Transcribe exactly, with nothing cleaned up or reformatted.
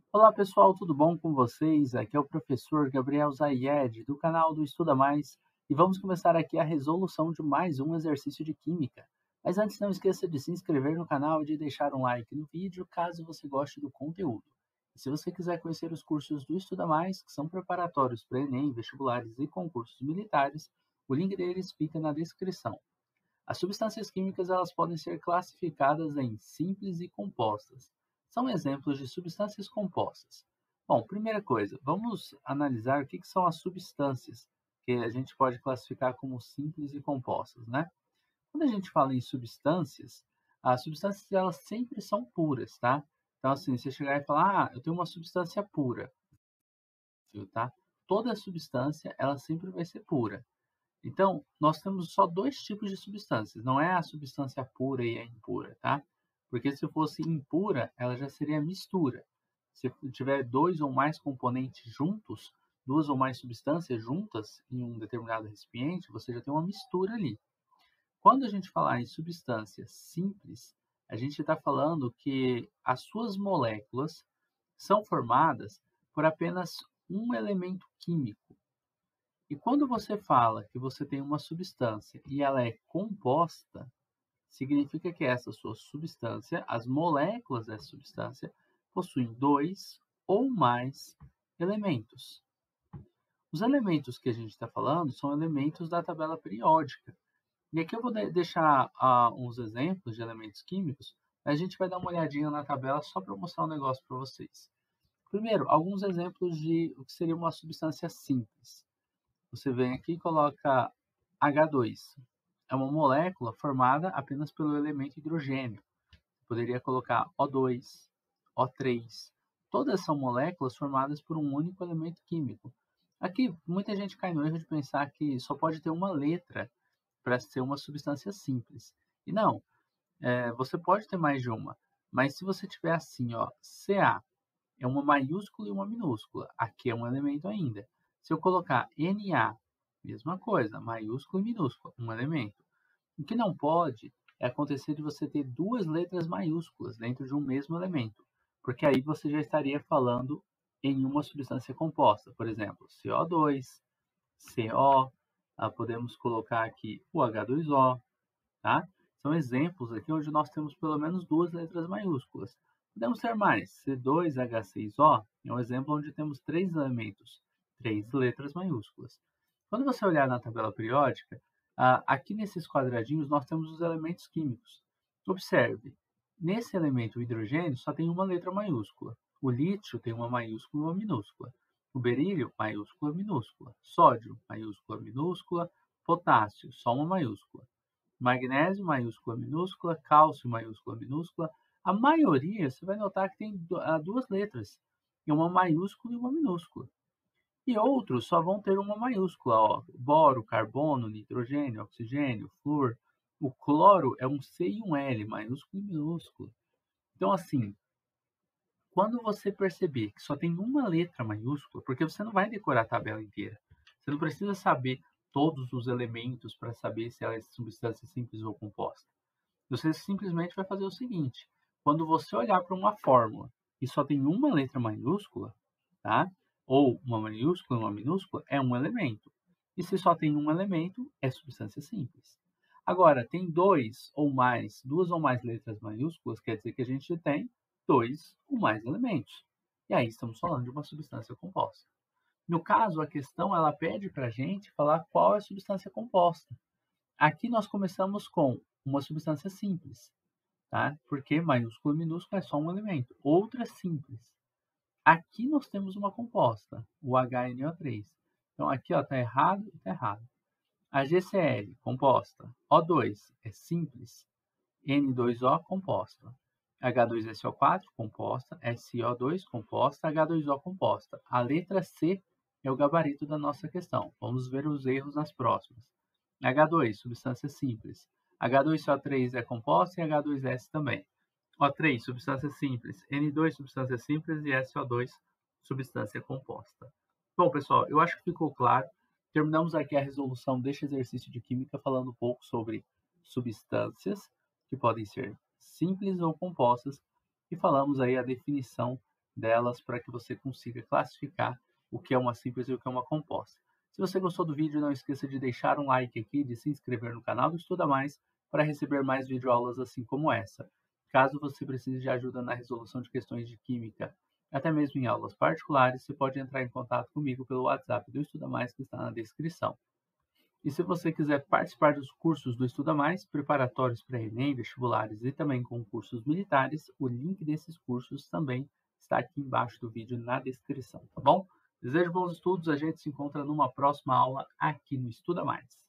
Olá pessoal, tudo bom com vocês? Aqui é o professor Gabriel Zayed, do canal do Estuda Mais, e vamos começar aqui a resolução de mais um exercício de Química. Mas antes, não esqueça de se inscrever no canal e de deixar um like no vídeo, caso você goste do conteúdo. E se você quiser conhecer os cursos do Estuda Mais, que são preparatórios para Enem, vestibulares e concursos militares, o link deles fica na descrição. As substâncias químicas elas podem ser classificadas em simples e compostas. São exemplos de substâncias compostas. Bom, primeira coisa, vamos analisar o que que são as substâncias, que a gente pode classificar como simples e compostas, né? Quando a gente fala em substâncias, as substâncias elas sempre são puras, tá? Então, assim, você chegar e falar, ah, eu tenho uma substância pura, viu, tá? Toda substância, ela sempre vai ser pura. Então, nós temos só dois tipos de substâncias, não é a substância pura e a impura, tá? Porque se fosse impura, ela já seria mistura. Se tiver dois ou mais componentes juntos, duas ou mais substâncias juntas em um determinado recipiente, você já tem uma mistura ali. Quando a gente falar em substâncias simples, a gente está falando que as suas moléculas são formadas por apenas um elemento químico. E quando você fala que você tem uma substância e ela é composta, significa que essa sua substância, as moléculas dessa substância, possuem dois ou mais elementos. Os elementos que a gente está falando são elementos da tabela periódica. E aqui eu vou de deixar uh, uns exemplos de elementos químicos. A gente vai dar uma olhadinha na tabela só para mostrar um negócio para vocês. Primeiro, alguns exemplos de o que seria uma substância simples. Você vem aqui e coloca agá dois. É uma molécula formada apenas pelo elemento hidrogênio. Poderia colocar ó dois, ó três. Todas são moléculas formadas por um único elemento químico. Aqui, muita gente cai no erro de pensar que só pode ter uma letra para ser uma substância simples. E não, é, você pode ter mais de uma. Mas se você tiver assim, ó, Ca, é uma maiúscula e uma minúscula. Aqui é um elemento ainda. Se eu colocar Na, mesma coisa, maiúscula e minúscula, um elemento. O que não pode é acontecer de você ter duas letras maiúsculas dentro de um mesmo elemento, porque aí você já estaria falando em uma substância composta. Por exemplo, C O dois, Co, ah, podemos colocar aqui o agá dois ó, tá? São exemplos aqui onde nós temos pelo menos duas letras maiúsculas. Podemos ter mais. C dois agá seis ó é um exemplo onde temos três elementos, três letras maiúsculas. Quando você olhar na tabela periódica, aqui nesses quadradinhos nós temos os elementos químicos. Observe, nesse elemento o hidrogênio só tem uma letra maiúscula. O lítio tem uma maiúscula e uma minúscula. O berílio, maiúscula, minúscula. Sódio, maiúscula, minúscula. Potássio, só uma maiúscula. Magnésio, maiúscula, minúscula, cálcio, maiúscula, minúscula. A maioria, você vai notar que tem duas letras, e uma maiúscula e uma minúscula. E outros só vão ter uma maiúscula, ó, boro, carbono, nitrogênio, oxigênio, flúor. O cloro é um C e um L, maiúsculo e minúsculo. Então, assim, quando você perceber que só tem uma letra maiúscula, porque você não vai decorar a tabela inteira, você não precisa saber todos os elementos para saber se ela é substância simples ou composta. Você simplesmente vai fazer o seguinte: quando você olhar para uma fórmula e só tem uma letra maiúscula, tá? Ou uma maiúscula e uma minúscula, é um elemento. E se só tem um elemento, é substância simples. Agora, tem dois ou mais, duas ou mais letras maiúsculas, quer dizer que a gente tem dois ou mais elementos. E aí estamos falando de uma substância composta. No caso, a questão ela pede para a gente falar qual é a substância composta. Aqui nós começamos com uma substância simples, tá? Porque maiúsculo e minúsculo é só um elemento. Outra simples. Aqui nós temos uma composta, o agá ene ó três. Então aqui está errado e está errado. A gê cê ele, composta. ó dois é simples. ene dois ó, composta. agá dois esse ó quatro, composta. esse ó dois, composta. agá dois ó, composta. A letra C é o gabarito da nossa questão. Vamos ver os erros nas próximas. agá dois, substância simples. agá dois cê ó três é composta e agá dois esse também. ó três, substância simples. ene dois, substância simples e esse ó dois, substância composta. Bom, pessoal, eu acho que ficou claro. Terminamos aqui a resolução deste exercício de química falando um pouco sobre substâncias que podem ser simples ou compostas e falamos aí a definição delas para que você consiga classificar o que é uma simples e o que é uma composta. Se você gostou do vídeo, não esqueça de deixar um like aqui, de se inscrever no canal do Estuda Mais para receber mais videoaulas assim como essa. Caso você precise de ajuda na resolução de questões de química, até mesmo em aulas particulares, você pode entrar em contato comigo pelo WhatsApp do Estuda Mais que está na descrição. E se você quiser participar dos cursos do Estuda Mais, preparatórios para Enem, vestibulares e também concursos militares, o link desses cursos também está aqui embaixo do vídeo na descrição, tá bom? Desejo bons estudos, a gente se encontra numa próxima aula aqui no Estuda Mais.